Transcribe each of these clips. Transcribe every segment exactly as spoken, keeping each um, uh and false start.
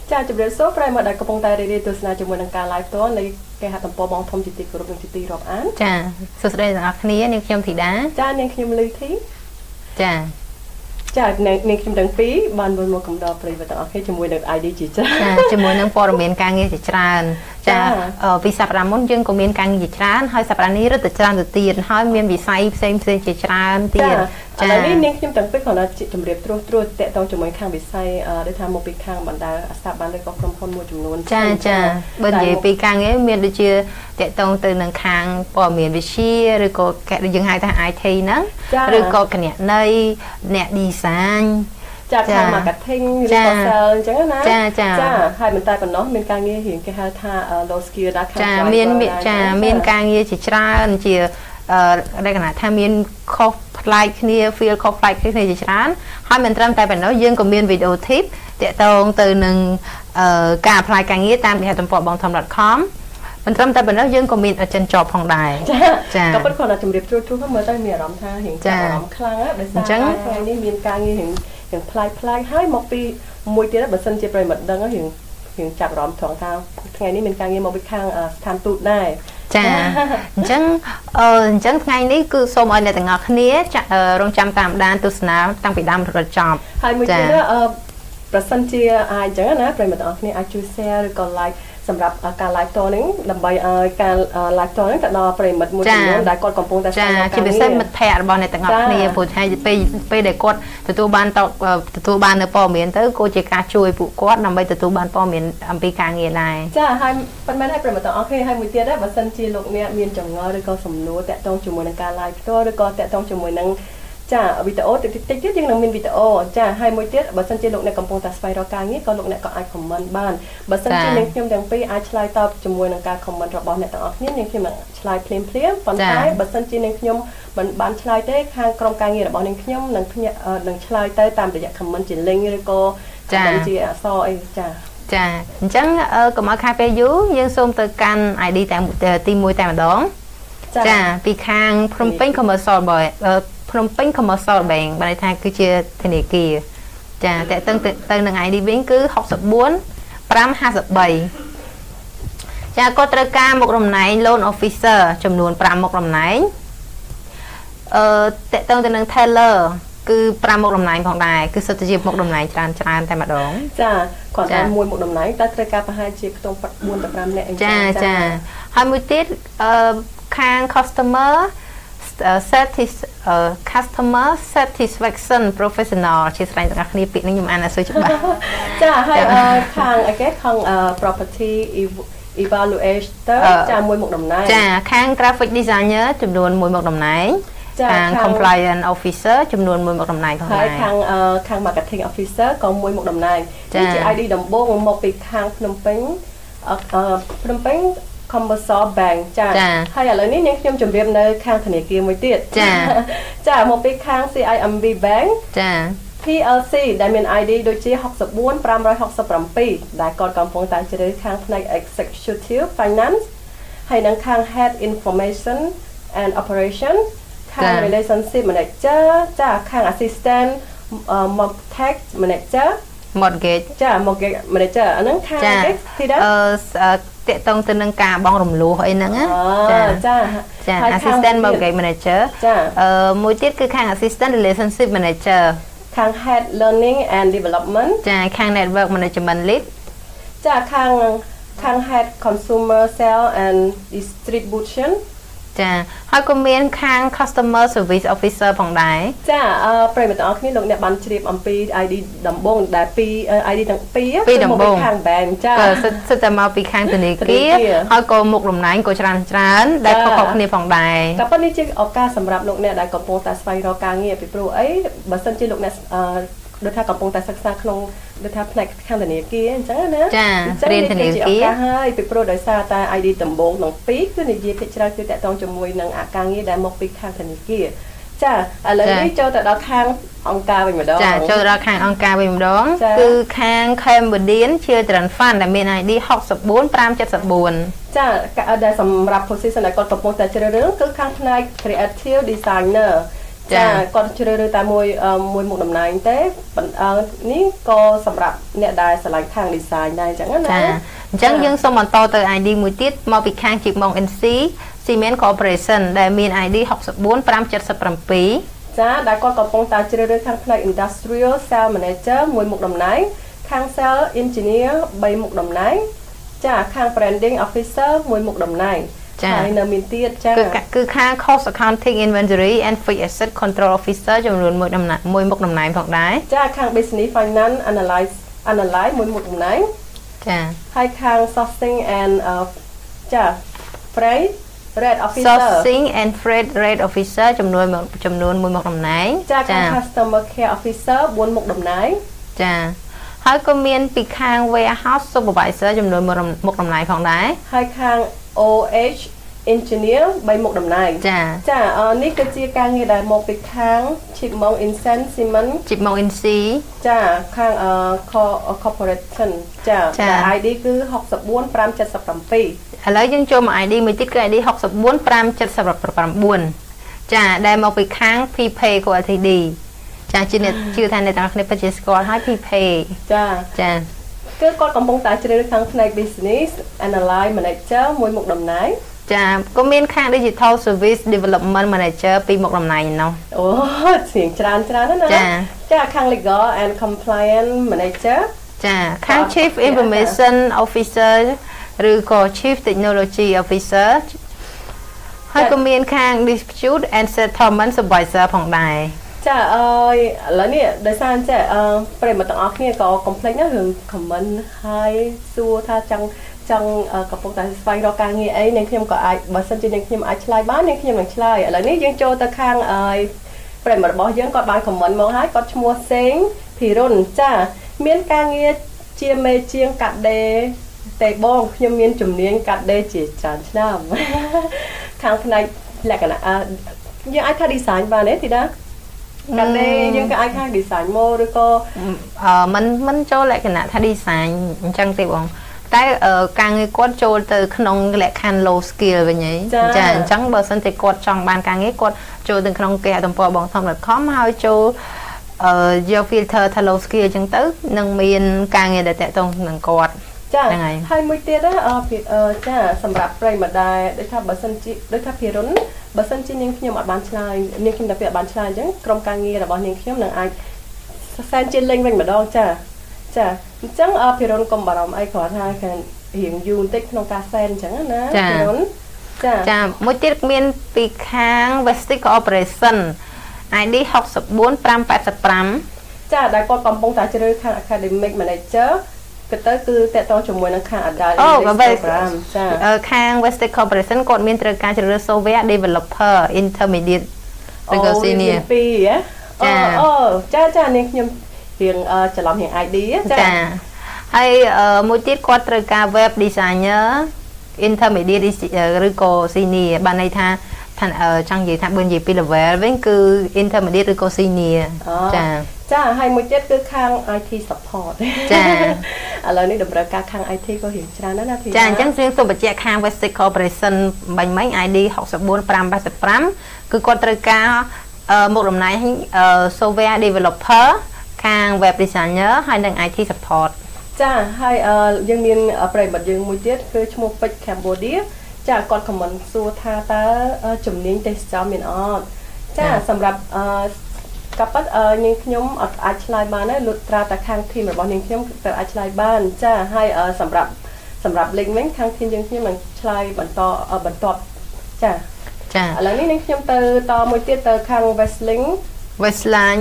ចាជំរាបសួរប្រិយមិត្តដែលកំពុងតែរីករាយទស្សនាជាមួយនឹងការ live ផ្ទាល់នៃគេហទំព័របងធំជាទីគោរពនិងជាទីរាប់អានចាសួស្តីទាំងអស់គ្នានាងខ្ញុំធីតាចានាងខ្ញុំលីធីចាចានាងខ្ញុំទាំងពីរបានវិលមកកំដរប្រិយមិត្តទាំងអស់គ្នាជាមួយនឹង ไอ ឌី ជាច្រើនចាជាមួយនឹងព័ត៌មានការងារជាច្រើនចាពីសប្តាហ៍មុនយើងក៏មានការងារជាច្រើនហើយសប្តាហ៍នេះរត់ទៅច្រើនទៅទៀតហើយមានវិស័យផ្សេងផ្សេងជាច្រើនទៀតចាឥឡូវនេះនាងខ្ញុំទាំងពីរគ្រាន់តែជម្រាបត្រួសត្រួសតាក់ទងជាមួយខាងវិស័យដូចថាមកពីខាងបណ្ដាស្ថាប័នឬក៏ក្រុមហ៊ុនមួយចំនួនចាចាបើនិយាយពីការងារមានដូចជាតាក់ទងទៅនឹងខាងព័ត៌មានវិទ្យាឬក៏យើងហៅថា ไอ ที ហ្នឹងឬក៏គណនេយ្យអ្នក design ចាខាង marketing ឬក៏ sales អញ្ចឹងណាចាចាចាហើយមិនតែប៉ុណ្ណោះមានការងាររៀងគេហៅថា low skill ដែរខាងចាមានចាមានការងារជាច្រើនជាអឺលក្ខណៈថាមានខុសប្លែកគ្នា feel ខុសប្លែកគ្នាជាច្រើនហើយមិនត្រឹមតែប៉ុណ្ណោះយើងក៏មាន video tip តាក់ទងទៅនឹងអឺការ apply ការងារតាមគេហទំព័រ បងធំ .com មិនត្រឹមតែប៉ុណ្ណោះយើងក៏មាន agent job ផងដែរចាក៏ប៉ុន្តែគាត់ជំរាបត្រួសត្រាសមើលទៅមានអារម្មណ៍ថារៀងចាប់អារម្មណ៍ខ្លាំងណាស់ដោយសារថ្ងៃនេះមានការងាររៀងយ៉ាងប្លែកប្លែកហើយមកពីមួយទៀតបើសិនជាប្រិមិត្តដឹងរៀងរៀងចាប់អារម្មណ៍ត្រង់ថាថ្ងៃនេះមានការងារមកពីខាងស្ថានទូតដែរចាអញ្ចឹងអឺអញ្ចឹងថ្ងៃនេះគឺសូមឲ្យអ្នកទាំងអស់គ្នារងចាំតាមដានទស្សនាតាំងពីដើមរហូតចប់ហើយមួយទៀតអឺប្រសិនជាអាចអញ្ចឹងណាប្រិមិត្តទាំងអស់គ្នាអាចជួយ share ឬក៏ likeសម្រាប់ការ live តនេះដើម្បីឲ្យការ live តនេះទៅដល់ប្រិមិត្តមួយចំនួនដែលគាត់កំពុងតែស្វែងរកការងារចាជាពិសេសមិត្តភ័ក្តិរបស់អ្នកទាំងអស់គ្នាព្រោះថាពេលពេលដែលគាត់ទទួលបានទទួលបាននៅព័ត៌មានទៅក៏ជាការជួយពួកគាត់ដើម្បីទទួលបានព័ត៌មានអំពីការងារដែរចាហើយប៉ុន្មានឲ្យប្រិមិត្តទាំងអស់គ្នាហើយមួយទៀតដែរបើសិនជាលោកអ្នកមានចម្ងល់ឬក៏សំណួរតាក់ទងជាមួយនឹងការ live ផ្ទាល់ឬក៏តាក់ទងជាមួយនឹងចាវីដេអូតិចតិចទៀតយើងនឹងមានវីដេអូចាហើយមួយទៀតបើសិនជាលោកអ្នកកំពុងតែស្វែងរកការងារក៏លោកអ្នកក៏អាច comment បានបើសិនជានាងខ្ញុំទាំងពីរអាចឆ្លើយតបជាមួយនឹងការ comment របស់អ្នកទាំងអស់គ្នានាងខ្ញុំនឹងឆ្លើយភ្លាមភ្លាមប៉ុន្តែបើសិនជានាងខ្ញុំមិនបានឆ្លើយទេខាងក្រុមការងាររបស់នាងខ្ញុំនឹងនឹងឆ្លើយទៅតាមរយៈ comment ជា link ឬក៏ comment ជាអក្សរអីចាចាអញ្ចឹងកុំឲ្យខាតពេលយូរយើងសូមទៅកាន់ ไอ ឌី តែទីមួយតែម្ដងចាពីខាងភ្នំពេញ commercial បើភ្នំពេញ commercial bank បានន័យថាគឺជាធនាគារចាតើតឹងទៅនឹង ไอ ឌី វិញគឺหกสิบสี่ ห้าห้าสิบสามចាគាត់ត្រូវការមុខតំណែង loan officer ចំនួនfiveមុខតំណែងអឺតើតឹងទៅនឹង teller គឺfiveមុខតំណែងផងដែរគឺសិតជាមុខតំណែងច្រើនច្រើនតែម្ដងចាគាត់តែមួយមុខតំណែងតែត្រូវការប្រហែលជាខ្ទង់fourទៅfiveនាក់អីចាចាហើយមួយទៀតអឺខាង customer Uh, satis uh, customer satisfaction professional ជាស្រ័យទាំងអស់គ្នាពាក្យនេះខ្ញុំអានអត់សូវច្បាស់ចាហើយខាងអីគេខាង property evaluator ចាមួយមុខតំណែងចាខាង graphic designer ចំនួនមួយមុខតំណែងខាង compliance officer ចំនួនមួយមុខតំណែងផងដែរហើយខាងខាង marketing officer ក៏មួយមុខតំណែងនេះជា ไอ ឌី ដំបូងមកពីខាងភ្នំពេញភ្នំពេញcommercial bank ចាហើយឥឡូវនេះនាងខ្ញុំជម្រាបនៅខាងធនាគារមួយទៀតចាចាមកពីខាង ซี ไอ เอ็ม บี Bank ចាพี แอล ซี ដែលមាន ไอ ឌី ដូចជាหกสิบสี่ ห้าหกสิบเจ็ดដែលគាត់កំពុងតែជ្រើសខាងផ្នែក executive finance ហើយនឹងខាង head information and operation ខាង relationship manager ចាខាង assistant market manager mortgage ចា mortgage manager អាហ្នឹងខាងគេទីដែរអឺតកតងទៅនឹងការបងរំលោះអីហ្នឹងណាចាចាចា assistant mortgage manager អឺមួយទៀតគឺខាង assistant relationship manager ខាង head learning and development ចាខាង network management lead ចាខាងខាង head consumer sales and distribution ចាហើយក៏មានខាង customer service officer ផងដែរចាអឺប្រិយមិត្តទាំងអស់គ្នាលោកអ្នកបានជ្រាបអំពី ไอ ឌី ដំបូងដែលពី ไอ ឌី ទាំងពីរពីដំបូងខាង bank ចាសិតតែមកពីខាងធនាគារហើយក៏មុខតំណែងក៏ច្រើនច្រើនដែលខុសៗគ្នាផងដែរតែប៉ុន្តែនេះជាឱកាសសម្រាប់លោកអ្នកដែលកំពុងតែស្វែងរកការងារពីព្រោះអីបើសិនជាលោកអ្នកអឺដូចថាកំពុងតែសិក្សាក្នុងដូចថាផ្នែកខាងធនាគារអញ្ចឹងណាចារៀនធនាគារហើយពីព្រោះដោយសារតែ ไอ ឌី ដំបូងទាំងពីរគឺនិយាយភាគច្រើនគឺតាក់ទងជាមួយនឹងអាការងារដែលមកពីខាងធនាគារចាឥឡូវនេះចូលទៅដល់ខាងអង្គការវិញម្ដងចាចូលដល់ខាងអង្គការវិញម្ដងគឺខាង Cambodian Children Fund ដែលមាន ไอ ឌី หกสิบสี่ ห้าเจ็ดสี่ចាដែលសម្រាប់ position ដែលគាត់កំពុងតែជ្រើសរើសគឺខាងផ្នែក creative designer ចាគាត់ជ្រើសរើសតែមួយមួយមុខតំណែងទេនេះក៏សម្រាប់អ្នកដែលឆ្លាញ់ខាង design ដែរអញ្ចឹងណាចាអញ្ចឹងយើងសូមបន្តទៅ ไอ ดี មួយទៀតមកពីខាង Chipmunk អេន ស៊ី Cement Corporation ដែលមាន ไอ ดี sáu bốn năm bảy七bảy ចាដែលគាត់កំពុងតែជ្រើសរើសខាងផ្នែក Industrial Sales Manager មួយមុខតំណែងខាង Sales Engineer បីមុខតំណែងចាខាង Branding Officer មួយមុខតំណែងហើយនៅមានទៀតចាគឺគឺខាង Cost Accounting Inventory and Fixed Asset Control Officer ចំនួនមួយតំណែងមួយមុខតំណែងផងដែរចាខាង Business Finance Analyze Analyze មួយមុខតំណែងចាហើយខាង Sourcing and ចា Freight Rate Officer Sourcing and Freight Rate Officer ចំនួនចំនួនមួយមុខតំណែងចាខាង Customer Care Officer បួនមុខតំណែងចាហើយក៏មានពីខាង Warehouse Supervisor ចំនួនមុខតំណែងផងដែរហើយខាង โอ เอช Engineer បីមុខតំណែងចាចានេះគឺជាការងារដែលមកពីខាង Chipmunk Instant Cement Chipmunk អេន ស៊ីចាខាង Corporation ចាដែល ไอ ดี គឺsáu bốn năm bảy七bảy ឥឡូវយើងចូលមក ไอ ดี មួយទៀតគឺ ไอ ดี sáu bốn năm bảy七chínចាដែលមកពីខាង P-Pay của แอล ที ดี ចាជឿជឿថាអ្នកទាំងអស់គ្នាពិតជាស្គាល់ហើយ P-Pay ចាចាគឺគាត់កំពុងតែជ្រើសរើសខាងផ្នែក Business Analyze Manager មួយមុខតំណែងចាក៏មានខាង Digital Service Development Manager ពីរមុខតំណែងនោះអូស្រៀងច្រើនច្រើនណាចាចាខាង Legal and Compliance Manager ចាខាង Chief Information Officer ឬក៏ Chief Technology Officer ហើយក៏មានខាង Dispute and Settlement Supervisor ផងដែរចាអើយឥឡូវនេះដោយសារចេះអឺប្រិមត្តទាំងអស់គ្នាក៏ complex ណារឿង comment ហើយសួរថាចង់ចង់កំពុងតែស្វែងរកការងារអីនាងខ្ញុំក៏អាចបើសិនជានាងខ្ញុំអាចឆ្លើយបាននាងខ្ញុំនឹងឆ្លើយឥឡូវនេះយើងចូលទៅខាងអើយប្រិមត្តរបស់យើងគាត់បាន comment មកហើយគាត់ឈ្មោះសេងភិរុនចាមានការងារជាមេជាងកាត់ដេរតែបងខ្ញុំមានជំនាញកាត់ដេរជាច្រើនឆ្នាំខាងផ្នែកលក្ខណៈយើងអាចថា design បានទេទីណាកាត់ដេរយើងក៏អាចថា design មកឬក៏អឺมันมันចូលលក្ខណៈថា design អញ្ចឹងទេបងតែការងារគាត់ចូលទៅក្នុងលក្ខខណ្ឌ low skill វិញហីចាអញ្ចឹងបើសិនតែគាត់ចង់បានការងារគាត់ចូលទៅក្នុងគេហទំព័របងថំ .com ហើយចូលអឺយក filter ថា low skill អញ្ចឹងទៅនឹងមានការងារដែលតាក់ទងនឹងគាត់ចាហើយមួយទៀតអឺចាសម្រាប់ប្រិយម្ដាយដូចថាបើសិនជាដូចថាភិរុនបើសិនជានាងខ្ញុំអត់បានឆ្លើយនាងខ្ញុំតែពីអត់បានឆ្លើយអញ្ចឹងក្រុមការងាររបស់នាងខ្ញុំនឹងអាចសែនជាលេងវិញម្ដងចាចាអញ្ចឹងភិរុនកុំបារម្ភអីគ្រាន់តែខាងរៀងយូរបន្តិចក្នុងការសែនអញ្ចឹងណាភិរុនចាចាមួយទៀតមានពីខាង Vestic Corporation ไอ ดี sáu bốn năm bảy năm ចាដែលគាត់កំពុងតែជ្រើសខាង Academic Manager គឺទៅគឺតកតជាមួយនឹងខាង Adult English Program ចាខាង Vestic Corporation គាត់មានត្រូវការជ្រើសរើស Software Developer Intermediate ឬក៏ Senior ពីហ៎អូចាចានាងខ្ញុំរៀងច្រឡំរៀង ไอ ดีចាហើយមួយទៀតគាត់ត្រូវការ Web Designer Intermediate ឬក៏ Senior បានន័យថាចង់និយាយថាបើនិយាយពី level វិញគឺ intermediate ឬក៏ senior ចាចាហើយមួយទៀតគឺខាង ไอ ที support ចាឥឡូវនេះតម្រូវការខាង ไอ ที ក៏រៀងច្រើនណាស់ណាធីចាអញ្ចឹងយើងសូមបញ្ជាក់ខាង Vestic Corporation បាញ់មិញ ไอ ดี sáu bốn năm bảy nămគឺគាត់ត្រូវការមុខតំណែង software developer ខាង web designer ហើយនិង ไอ ที support ចាហើយយើងមានប្រិយមិត្តយើងមួយទៀតគឺឈ្មោះពេជ្រ Cambodiaចាគាត់ខមមិនសួរថាតើជំនាញទេសចរមានអត់ចាសម្រាប់អឺកប៉ាត់នាងខ្ញុំអត់អាចឆ្លើយបានទេលុតត្រាតែខាងធីមរបស់នាងខ្ញុំទៅអាចឆ្លើយបានចាហើយសម្រាប់សម្រាប់លេងវិញខាងធីមយើងខ្ញុំនឹងឆ្លើយបន្តបន្តចាចាឥឡូវនេះនាងខ្ញុំទៅតមួយទៀតទៅខាង Westling Westline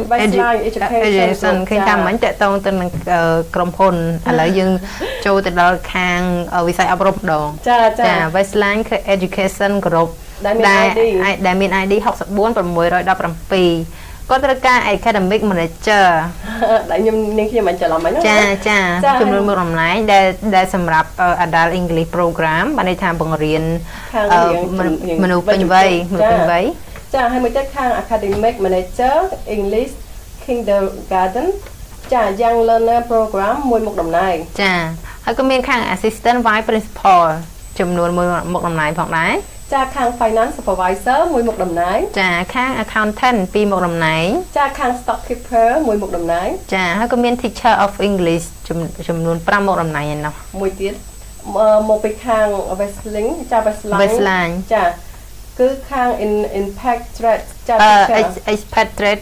Education ឃើញថាមិញតកតងទៅនឹងក្រុមហ៊ុនឥឡូវយើងចូលទៅដល់ខាងវិស័យអប់រំម្ដងចាចា Westline Education Group ដែលមាន ไอ ดีដែលមាន ไอ ดี sáu bốn sáu một một bảyគាត់ត្រូវការ Academic Manager ដែលខ្ញុំនាងខ្ញុំមិនច្រឡំហ្នឹងចាចាចំនួនមួយតំណែងដែលដែលសម្រាប់ Adult English Program បានន័យថាបង្រៀនមនុស្សពេញវ័យមនុស្សពេញវ័យចាហើយមួយទៀតខាង Academic Manager English Kindergarten ចា Young Learner Program មួយមុខតំណែងចាហើយក៏មានខាង Assistant Vice Principal ចំនួនមួយមុខតំណែងផងដែរចាខាង finance supervisor មួយមុខតំណែងចាខាង accountant ពីរមុខតំណែងចាខាង stock keeper មួយមុខតំណែងចាហើយក៏មាន teacher of english ចំនួន5មុខតំណែងឯណោះមួយទៀតមកពីខាង wrestling ចា wrestling ចាគឺខាង in impact trade ចា expert trade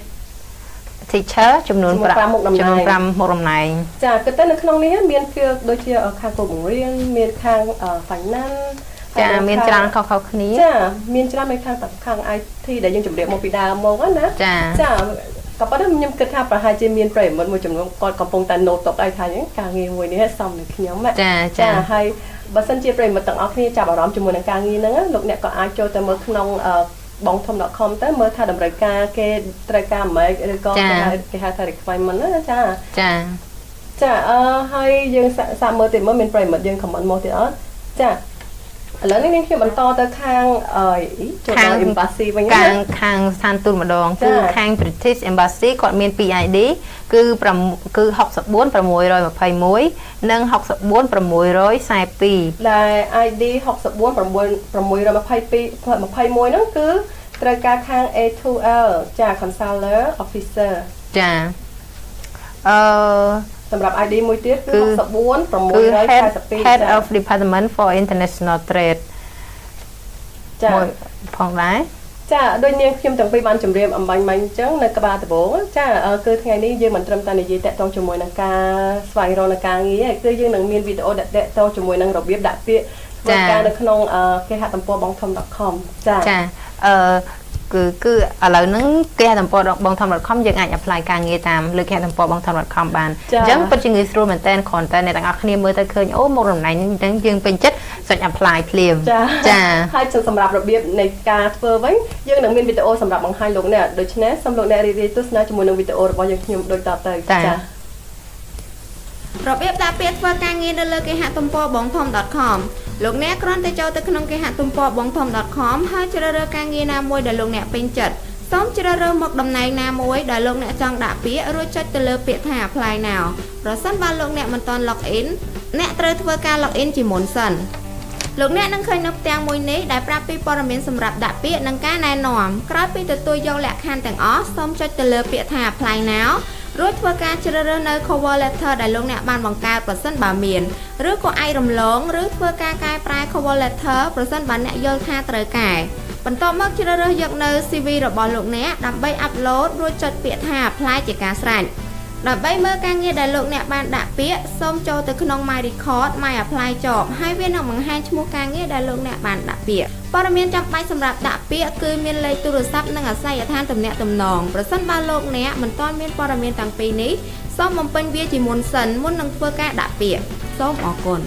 teacher ចំនួន 5មុខតំណែងចំនួន5មុខតំណែងចាគឺទៅនៅក្នុងនេះមានគឺដូចជាខាងគ្រូបង្រៀនមានខាង finance ចាមានច្រើនខុសៗគ្នាចាមានច្រើននៅខាងខាង ไอ ที ដែលយើងជម្រាបមកពីដើមមកណាចាចាក៏ប៉ុន្តែខ្ញុំគិតថាប្រហែលជាមានប្រិមិត្តមួយចំនួនគាត់កំពុងតែ note ទុកឲ្យថាការងារមួយនេះសមនឹងខ្ញុំចាចាហើយបើសិនជាប្រិមិត្តទាំងអស់គ្នាចាប់អារម្មណ៍ជាមួយនឹងការងារហ្នឹងលោកអ្នកក៏អាចចូលទៅមើលក្នុងបងធំ .com ទៅមើលថាតម្រូវការគេត្រូវការម៉េចឬក៏គេហៅថា requirement ណាចាចាចាអឺហើយយើងសាកមើលទៀតមើលមានប្រិមិត្តយើង comment មកទៀតអត់ចាឥឡូវនេះនាងខ្ញុំបន្តទៅខាងអីចូលដល់ embassy វិញខាងខាងស្ថានទូតម្ដងគឺខាង British Embassy គាត់មានពីរ ไอ ดี គឺគឺ หกสิบสี่ หกสิบสี่ ยี่สิบเอ็ด និង หกสิบสี่ หกสิบสี่ สี่สิบสองដែល ไอ ดี หกสิบสี่ หกสิบสี่ ยี่สิบเอ็ด ហ្នឹងគឺត្រូវការខាង เอ ทู แอล ចា Consular Officer ចាអឺសម្រាប់ ไอ ดี មួយទៀតគឺ หกสิบสี่ หกสิบสี่ Head of Department for International Trade ចាផងដែរចាដោយនាងខ្ញុំទាំងពីរបានជម្រាបអំបញ្ញមិញអញ្ចឹងនៅក្បាលដំបូងចាគឺថ្ងៃនេះយើងមិនត្រឹមតែនិយាយតាក់ទងជាមួយនឹងការស្វែងរកការងារទេគឺយើងនឹងមានវីដេអូដែលតាក់ទងជាមួយនឹងរបៀបដាក់ពាក្យធ្វើការនៅក្នុងគេហទំព័រ បងធំ .com ចាចាអឺគឺគឺឥឡូវហ្នឹងគេហទំព័រ បងធំ .com យើងអាច apply ការងារតាមលើគេហទំព័រ បងធំ .com បានអញ្ចឹងពិតជាងាយស្រួលមែនតើគ្រាន់តែអ្នកទាំងអស់គ្នាមើលទៅឃើញអូមកតំណែងហ្នឹងយើងពេញចិត្តសាច់ apply ភ្លាមចាហើយសម្រាប់របៀបនៃការធ្វើវិញយើងនឹងមានវីដេអូសម្រាប់បង្ហាញលោកអ្នកដូច្នេះសូមលោកអ្នករីករាយទស្សនាជាមួយនឹងវីដេអូរបស់យើងខ្ញុំដូចតទៅចារបៀបដាក់ពាក្យធ្វើការងារនៅលើគេហទំព័រ បងធំ .com លោកអ្នកគ្រាន់តែចូលទៅក្នុងគេហទំព័រ បងធំ .com ហើយជ្រើសរើសការងារណាមួយដែលលោកអ្នកពេញចិត្តសូមជ្រើសរើសមកតំណែងណាមួយដែលលោកអ្នកចង់ដាក់ពាក្យរួចចុចទៅលើពាក្យថា apply now ប្រសិនបើលោកអ្នកមិនទាន់ log in អ្នកត្រូវធ្វើការ log in ជាមុនសិនលោកអ្នកនឹងឃើញនៅផ្ទាំងមួយនេះដែលប្រាប់ពីព័ត៌មានសម្រាប់ដាក់ពាក្យនិងការណែនាំក្រោយពីទទួលយកលក្ខខណ្ឌទាំងអស់សូមចុចទៅលើពាក្យថា apply now រួចធ្វើការជ្រើសរើសនៅ cover letter ដែលលោកអ្នកបានបង្កើតប្រសិនបើមានឬក៏អាចរំលងឬធ្វើការកែប្រែ cover letter ប្រសិនបើអ្នកយល់ថាត្រូវកែបន្ទាប់មកជ្រើសរើសយកនៅ ซี វី របស់លោកអ្នកដើម្បី upload រួចចុចពាក្យថា apply ជាការស្រេចដើម្បីមើលការងារដែលលោកអ្នកបានដាក់ពាក្យសូមចូលទៅក្នុង my record my apply job ហើយវានឹងបង្ហាញឈ្មោះការងារដែលលោកអ្នកបានដាក់ពាក្យព័ត៌មានចាំបាច់សម្រាប់ដាក់ពាក្យគឺមានលេខទូរស័ព្ទនិងអាស័យដ្ឋានទំនាក់ទំនងប្រសិនបើលោកអ្នកមិនទាន់មានព័ត៌មានទាំងពីរនេះសូមបំពេញវាជាមុនសិនមុននឹងធ្វើការដាក់ពាក្យសូមអរគុណ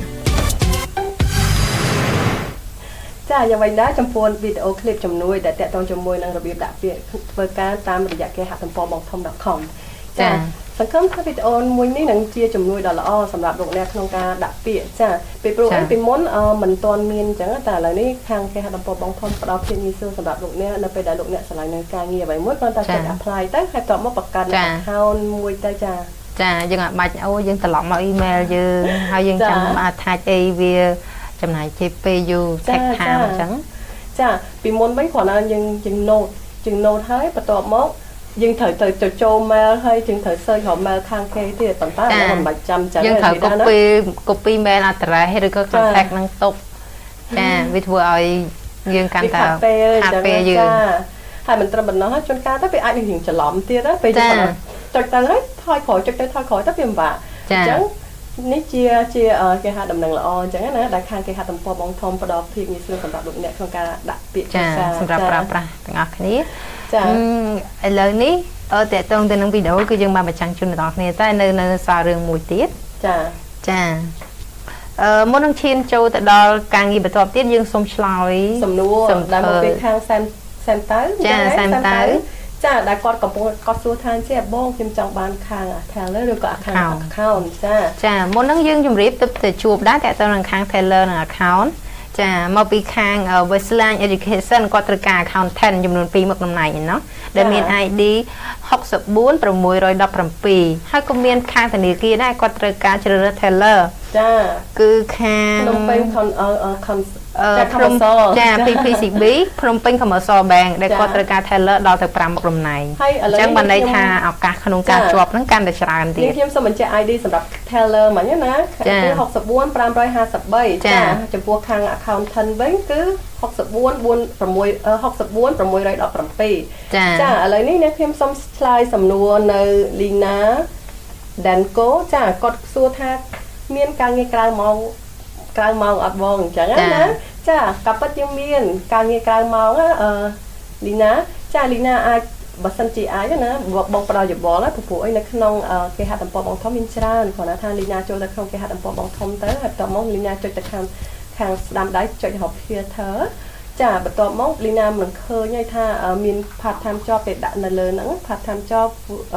ចាយ៉ាងវិញដែរចំពោះវីដេអូឃ្លីបជំនួយដែលតាក់ទងជាមួយនឹងរបៀបដាក់ពាក្យធ្វើការតាមរយៈគេហទំព័រ បងធំ .com ចាសង្ឃឹមថាវីដេអូមួយនេះនឹងជាជំនួយដ៏ល្អសម្រាប់លោកអ្នកក្នុងការដាក់ពាក្យចាពីព្រោះអីពីមុនមិនទាន់មានអញ្ចឹងតែឥឡូវនេះខាងគេហទំព័រ បងធំផ្ដល់ភាពងាយស្រួលសម្រាប់លោកអ្នកនៅពេលដែលលោកអ្នកឆ្លងនៅការងារអ្វីមួយគ្រាន់តែចុច apply ទៅហើយតបមកបង្កើត account មួយទៅចាចាយើងអាចបាច់អូយើងត្រឡប់មក email យើងហើយយើងចាំ attach អីវាចំណាយជាពេលយូរ take time អញ្ចឹងចាពីមុនវិញគ្រាន់តែយើងយើង note យើង note ហើយបន្ទាប់មកយើងត្រូវទៅចូល mail ហើយយើងត្រូវ search រក mail ខាងគេទៀតប៉ុន្តែមិនបាច់ចាំចឹងយើងត្រូវ copy copy mail address ឬក៏ contact នឹងទុកចាវាធ្វើឲ្យយើងកាន់តែខាត់ពេលយើងហើយមិនត្រឹមប៉ុណ្ណោះហើយជួនកាលទៅវាអាចនឹងរៀងច្រឡំទៀតណាពេលយើងចុចទៅហើយថយក្រោយចុចទៅថយក្រោយទៅវាពិបាកអញ្ចឹងនេះជាជាគេហៅដំណឹងល្អអញ្ចឹងណាដែលខាងគេហៅទំព័រ បងធំផ្ដល់ភាពងាយស្រួលសម្រាប់លោកអ្នកក្នុងការដាក់ពាក្យចាសម្រាប់ប្រើប្រាស់ទាំងអស់គ្នាចាឥឡូវនេះអឺតេតងទៅនឹងវីដេអូគឺយើងបានបញ្ចាំងជូនដល់អ្នកគ្នាតែនៅនៅសាររឿងមួយទៀតចាចាអឺមុននឹងឈានចូលទៅដល់ការងារបន្ទាប់ទៀតយើងសូមឆ្លើយសំណួរដែលមកពីខាងសែនសែនតៅចាសែនតៅចាដែលគាត់កំពុងគាត់សួរថាជាបងខ្ញុំចង់បានខាង teller ឬក៏ខាង account ចាចាមុនហ្នឹងយើងជម្រាបទៅទៅជួបដែរតែទៅនឹងខាង teller និង account ចាមកពីខាង Westland Education គាត់ត្រូវការ accountant ចំនួនពីរមុខតំណែងឯណោះដែលមាន ไอ ดี หกสิบสี่ หกสิบสี่ ยี่สิบเจ็ดហើយក៏មានខាងធនាគារដែរគាត់ត្រូវការជ្រើសរើស teller ចាគឺខាងភ្នំពេញ con អឺ con ចាភ្នំចា ពី พี ซี บี ភ្នំពេញ Commercial Bank ដែលគាត់ត្រូវការ teller ដល់ទៅ5មុខតំណែងអញ្ចឹងបានន័យថាឱកាសក្នុងការជាប់ហ្នឹងកាន់តែច្រើនទៀតខ្ញុំសូមបញ្ជាក់ ไอ ดี សម្រាប់ teller មិញណាគឺหกสิบสี่ ห้าห้าสิบสามចាចំពោះខាង accountant វិញគឺหกสิบสี่ หกสิบสี่ หกสิบสี่ หกสิบเจ็ดចាឥឡូវនេះអ្នកខ្ញុំសូមឆ្លើយសំណួរនៅ Lina Danko ចាគាត់សួរថាមានការងារក្រៅម៉ោងក្រៅម៉ោងអត់បងអញ្ចឹងណាចាក៏ពិតយើងមានការងារក្រៅម៉ោងអឺ Lina ចា Lina អាចបើសិនជាអាចណាបងផ្ដល់យោបល់ណាព្រោះអីនៅក្នុងគេហទំព័របងធំមានច្រើនគ្រាន់តែថា Lina ចូលទៅក្នុងគេហទំព័របងធំទៅហើយបន្ទាប់មក Lina ចុចទៅខាងខាងស្ដាំដៃចុចរក filter ចាបន្ទាប់មក Lina មិនឃើញទេថាមាន part time job គេដាក់នៅលើហ្នឹង part time job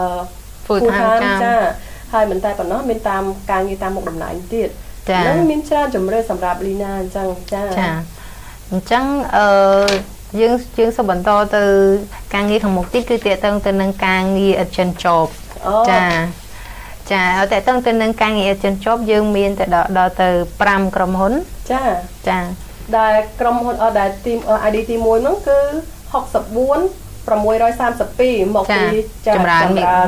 full time ចាហើយមិនតែប៉ុណ្ណោះមានតាមការងារតាមមុខតំណែងទៀតហ្នឹងមានច្រើនជម្រើសសម្រាប់ Lina អញ្ចឹងចាចាអញ្ចឹងអឺយើងយើងសូមបន្តទៅការងារខាងមុខទៀតគឺតេតឹងទៅនឹងការងារ agent job ចាចាតេតឹងទៅនឹងការងារ agent job យើងមានទៅដល់ទៅfiveក្រុមហ៊ុនចាចាដែលក្រុមហ៊ុនអត់ដែលទី ไอ ดี ទីoneហ្នឹងគឺหกสิบสี่ หกสามtwoមកពីចម្រើន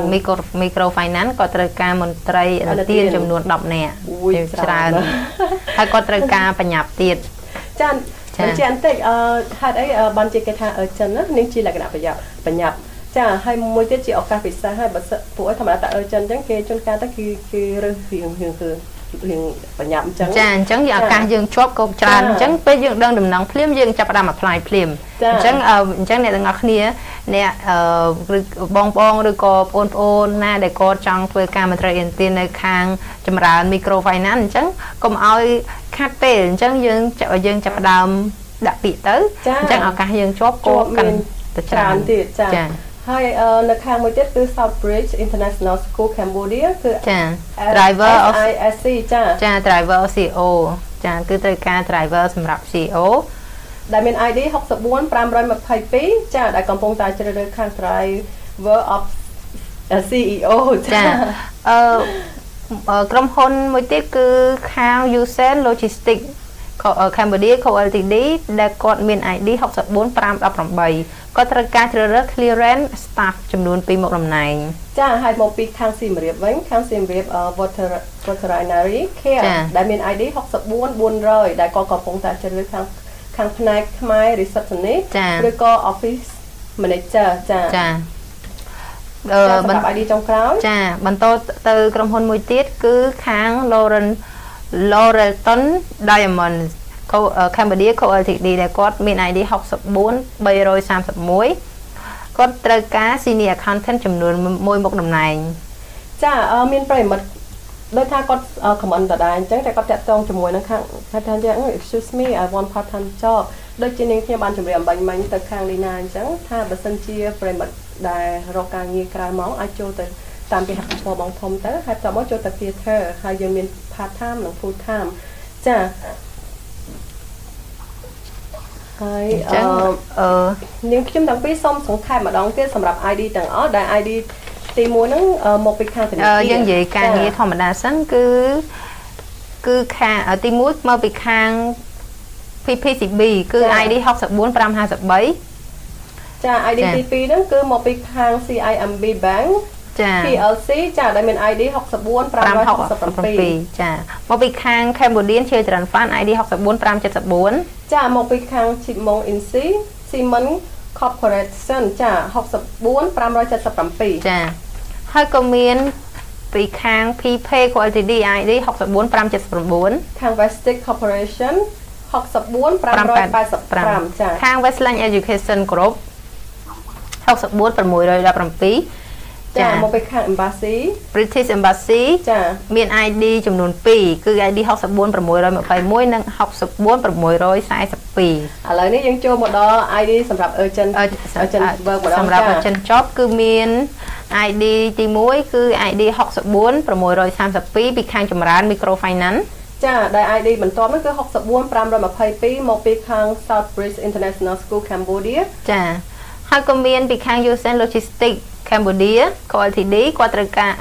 micro finance ក៏ត្រូវការមន្ត្រីអនុទានចំនួនtenនាក់ច្រើនហើយក៏ត្រូវការបញ្ញាប់ទៀតចាបញ្ជាក់បន្តិចអឺហេតុអីបានជាគេថាអឺចិនណានេះជាលក្ខណៈប្រញាប់បញ្ញាប់ចាហើយមួយទៀតជាឱកាសពិសេសហើយបើពួកឲ្យធម្មតាតែអឺចិនអញ្ចឹងគេជួនកាលទៅគឺគេរើសរៀងរៀងគឺរៀងបញ្ញាប់អញ្ចឹងចាអញ្ចឹងឱកាសយើងជាប់ក៏ច្រើនអញ្ចឹងពេលយើងដឹងដំណឹងភ្លាមយើងចាប់ផ្ដើម apply ភ្លាមអញ្ចឹងអញ្ចឹងអ្នកទាំងអស់គ្នាអ្នកបងបងឬក៏បងប្អូនណាដែលគាត់ចង់ធ្វើការមន្ត្រីអិនទាននៅខាងចម្រើន micro finance អញ្ចឹងកុំឲ្យខាត់ពេលអញ្ចឹងយើងយើងចាប់ផ្ដើមដាក់ពាក្យទៅអញ្ចឹងឱកាសយើងជាប់ក៏កាន់តែច្រើនទៀតចាហើយនៅខាងមួយទៀតគឺ Southbridge International School Cambodia គឺចា driver I S C ចាចា driver ซี โอ ចាគឺត្រូវការ driver សម្រាប់ ซี โอដែលមាន ไอ ดี หกสิบสี่ ห้าสองtwoចាដែលកំពុងតែជ្រើសរើសខាង driver of ซี อี โอចាអឺក្រុមហ៊ុនមួយទៀតគឺខាង Usen Logistics Cambodia Co Ltd ដែលគាត់មាន ไอ ดี หกสิบสี่ ห้าหนึ่งแปดគាត់ត្រូវការជ្រើសរើស clearance staff ចំនួនtwoមុខតំណែងចាហើយមកពីខាងសៀមរាបវិញខាងសៀមរាប veterinary care ដែលមាន ไอ ดี หกสิบสี่ four hundredដែលគាត់កំពុងតែជ្រើសរើសខាងខាងផ្នែកខ្មែរ receptionist ឬក៏ office manager ចាចាអឺសម្រាប់ ไอ ดี ចុងក្រោយចាបន្តទៅក្រុមហ៊ុនមួយទៀតគឺខាង Lauren Laurelton Diamond Cambodia Co Ltd ដែលគាត់មាន ไอ ดี หกสิบสี่ สามสามoneគាត់ត្រូវការ senior accountant ចំនួនoneមុខតំណែងចាមានប្រិមិត្តដោយថាគាត់ comment ដដែលអញ្ចឹងតែគាត់តាក់ទងជាមួយនឹងខាងថាថា excuse me I want part time job ដូចជានាងខ្ញុំបានជម្រាបអំបញ្ញមិញទៅខាង Lina អញ្ចឹងថាបើសិនជាប្រិមិត្តដែលរកការងារក្រៅម៉ោងអាចចូលទៅតាមគេហទំព័របងធំទៅហើយតមកចូលទៅ filter ហើយយើងមាន part time និង full time ចាហើយអឺអឺនាងខ្ញុំទាំងពីរសូមសង្ខេបម្ដងទៀតសម្រាប់ ไอ ดี ទាំងអស់ដែល ไอ ดี ទីoneហ្នឹងមកពីខាងធនាគារយើងនិយាយការងារធម្មតាសិនគឺគឺខាងទីoneមកពីខាង พี ซี บี គឺ ไอ ดี หกสิบสี่ ห้าห้าthree ចា ไอ ดี ទីtwoហ្នឹងគឺមកពីខាង ซี ไอ เอ็ม บี Bank ចាพี แอล ซี ចាដែលមាន ไอ ดี หกสิบสี่ ห้าหกseven ចាមកពីខាង Cambodian Children Fund ไอ ดี หกสิบสี่ ห้าเจ็ดfour ចាមកពីខាង Chitmong Insi Simon Corporation ចាหกสิบสี่ ห้าเจ็ดseven ចាហើយក៏មានពីខាង P-Pay Co Ltd ไอ ดี หกสิบสี่ ห้าเจ็ดnine ខាង Westic Corporation หกสิบสี่ ห้าแปดfiveចាខាង Westland Education Group หกสิบสี่ หกseven ចាមកពីខាង Embassy British Embassy ចាមាន ไอ ดี ចំនួនtwoគឺ ไอ ดี หกสิบสี่ หกtwo oneនិងหกสิบสี่ หกfour two ឥឡូវនេះយើងចូលមកដល់ ไอ ดี សម្រាប់ urgent urgent work ម្ដងសម្រាប់ urgent job គឺមាន ไอ ดี ទីoneគឺ ไอ ดี หกสิบสี่ หกสามtwoពីខាងចម្រើន micro finance ចាដែល ไอ ดี បន្ទាប់នោះគឺหกสิบสี่ ห้าtwo twoមកពីខាង Southbridge International School Cambodia ចាហើយក៏មានពីខាង Usen Logistics Cambodia Co Ltd គាត់ត្រូវការអឺ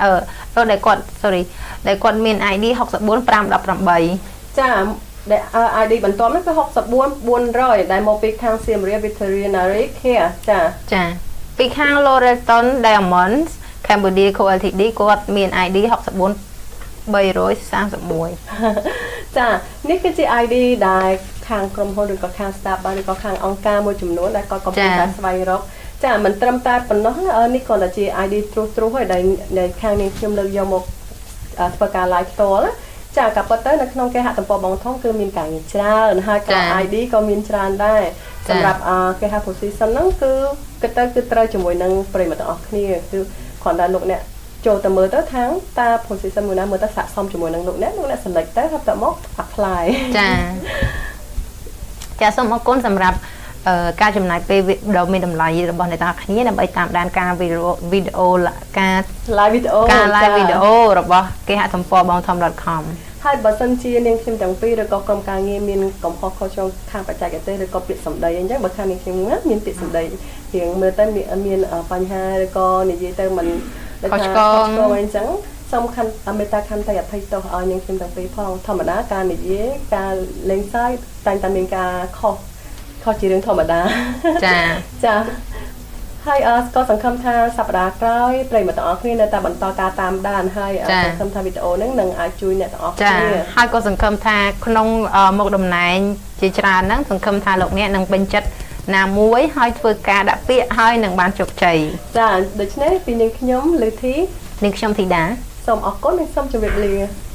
rồi để quạt sorry để quạt miền i đê học tập bốn pram đập làm bảy cha để i đê bản tóm nó cái học tập bốn bốn rồi đại một bị khang xiêm ria veterinary care cha cha bị khang Loreton Diamond Cambodia co ltd quạt miền i đê học tập bốn bảy rồi sang tập mùi ចានេះគឺជា i đê ដែលខាងក្រុមហ៊ុនឬក៏ខាង staff បានឬក៏ខាងអង្គការមួយចំនួនដែលគាត់កំពុងតែស្វែងរកចាមិនត្រឹមតែប៉ុណ្ណោះនេះគ្រាន់តែជា i đê ត្រួសត្រាសហើយដែលខាងនាងខ្ញុំលើកយកមកធ្វើការ live ផ្ទាល់ចាក៏ប៉ុន្តែនៅក្នុងគេហទំព័របងធំគឺមានការងារច្រើនហើយក៏ i đê ក៏មានច្រើនដែរសម្រាប់គេហ position ហ្នឹងគឺគិតទៅគឺត្រូវជាមួយនឹងប្រិយមិត្តទាំងអស់គ្នាគឺគ្រាន់តែលោកអ្នកចូលទៅមើលទៅថាតា position មួយណាមើលទៅស័ក្តិសមជាមួយនឹងលោកអ្នកលោកអ្នក select ទៅហើយទៅមក apply ចាចាសូមអរគុណសម្រាប់ការចំណាយពេលដ៏មានតម្លៃរបស់អ្នកទាំងអស់គ្នាដើម្បីតាមដានការវីដេអូវីដេអូការ live video ការ live video របស់គេហទំព័របងធំ .com ហើយបើសិនជានាងខ្ញុំទាំងពីរឬក៏ក្រុមការងារមានកំហុសខុសឆ្គងខាងបច្ចេកទេសឬក៏ពាក្យសម្ដីអញ្ចឹងបើខាងនាងខ្ញុំមានពាក្យសម្ដីរៀងមើលទៅមានបញ្ហាឬក៏និយាយទៅមិនខុសឆ្គងអញ្ចឹងសំខាន់មេត្តាខន្តីអភ័យទោសឲ្យនាងខ្ញុំទាំងពីរផងធម្មតាការនិយាយការលេងសើចតែងតែមានការខុសខុសជារឿងធម្មតាចាចាហើយក៏សង្ឃឹមថាសប្តាហ៍ក្រោយប្រិយមិត្តទាំងអស់គ្នានៅតែបន្តការតាមដានហើយសង្ឃឹមថាវីដេអូហ្នឹងនឹងអាចជួយអ្នកទាំងអស់គ្នាចាហើយក៏សង្ឃឹមថាក្នុងមុខតំណែងជាច្រើនហ្នឹងសង្ឃឹមថាលោកអ្នកនឹងពេញចិត្តណាមួយហើយធ្វើការដាក់ពាក្យហើយនឹងបានជោគជ័យចាដូច្នេះពីនាងខ្ញុំលឺធីនាងខ្ញុំធីតាសូមអរគុណនិងសូមជម្រាបលា